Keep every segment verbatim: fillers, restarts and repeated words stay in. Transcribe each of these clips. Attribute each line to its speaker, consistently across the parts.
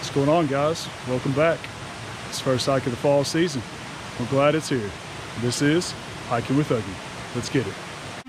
Speaker 1: What's going on, guys? Welcome back. It's the first hike of the fall season. We're glad it's here. This is Hiking with Huggy. Let's get it.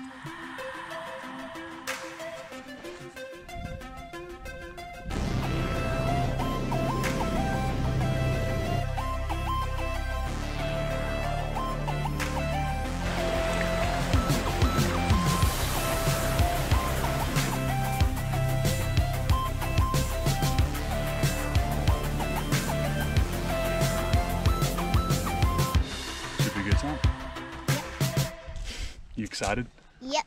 Speaker 1: Should be a good time.
Speaker 2: Yep.
Speaker 1: You excited?
Speaker 2: Yep.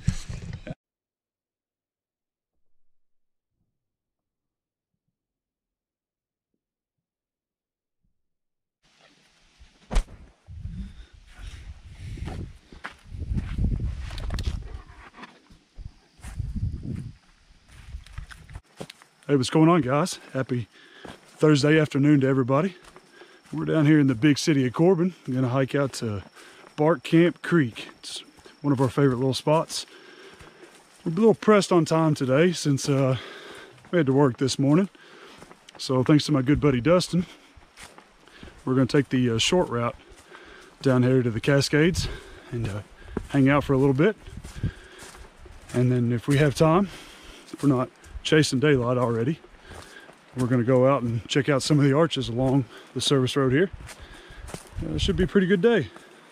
Speaker 1: Hey, what's going on, guys? Happy Thursday afternoon to everybody. We're down here in the big city of Corbin. I'm gonna hike out to Bark Camp Creek. It's one of our favorite little spots. We're a little pressed on time today since uh, we had to work this morning. So thanks to my good buddy Dustin, we're gonna take the uh, short route down here to the Cascades and uh, hang out for a little bit. And then if we have time, if we're not chasing daylight already, we're going to go out and check out some of the arches along the service road here. Uh, it should be a pretty good day.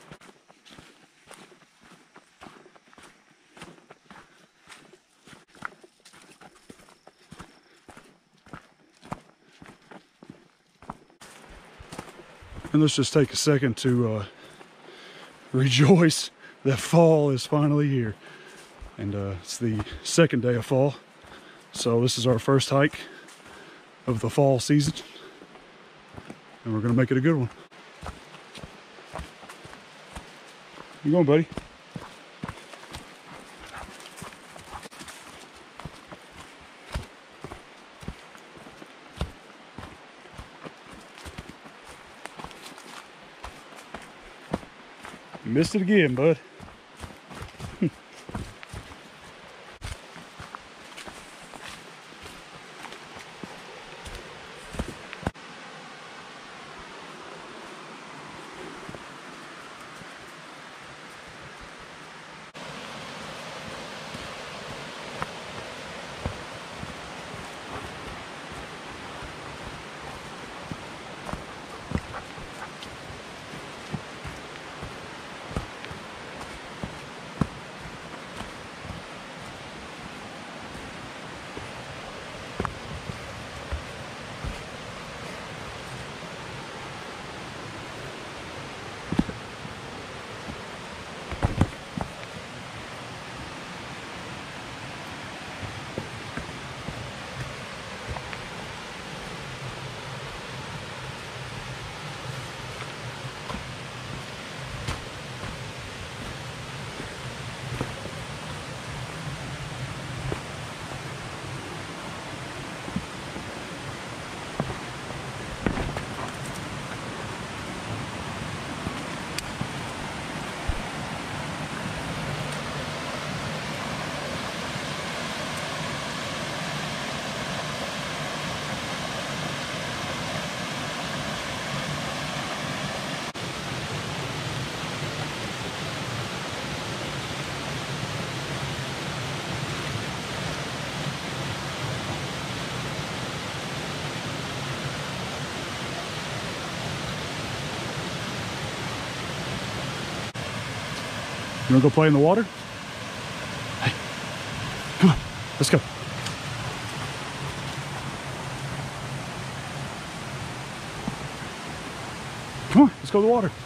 Speaker 1: And let's just take a second to uh, rejoice that fall is finally here. And uh, it's the second day of fall. So this is our first hike of the fall season, and we're gonna make it a good one. You going, buddy? You missed it again, bud. You wanna go play in the water? Hey, come on, let's go. Come on, let's go to the water.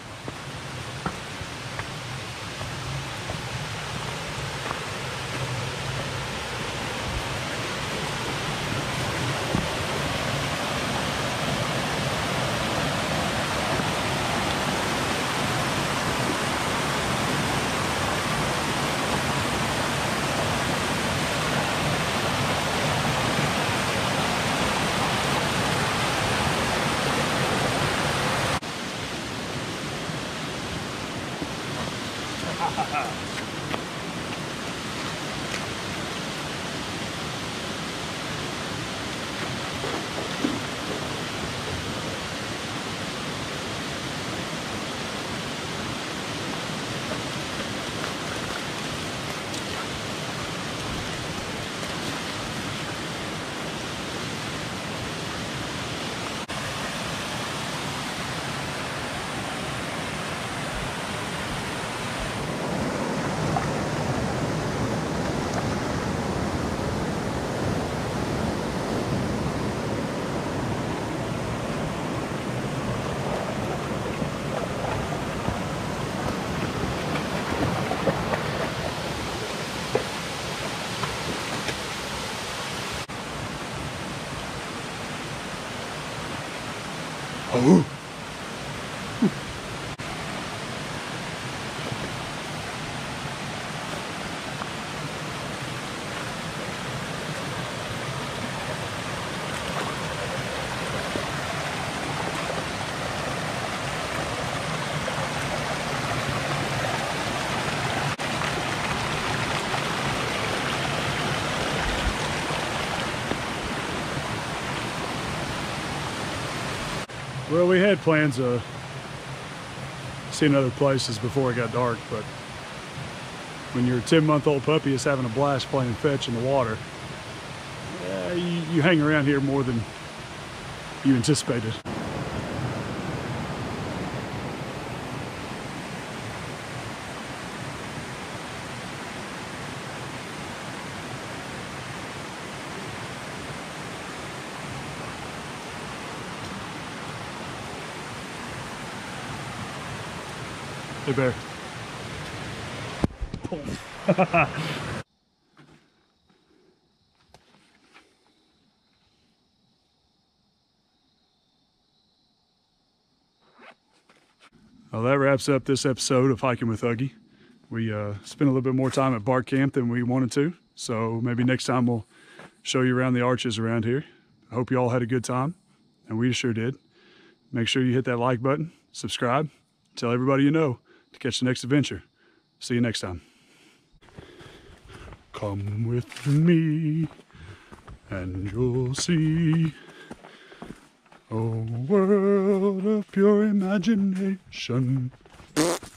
Speaker 1: Oh. Well, we had plans of seeing other places before it got dark, but when your ten month old puppy is having a blast playing fetch in the water, uh, you, you hang around here more than you anticipated. Hey, bear. Well, that wraps up this episode of Hiking with Huggy. We uh, spent a little bit more time at Bark Camp than we wanted to, so maybe next time we'll show you around the arches around here. I hope you all had a good time, and we sure did. Make sure you hit that like button, subscribe, tell everybody you know to catch the next adventure. See you next time. Come with me and you'll see a world of pure imagination.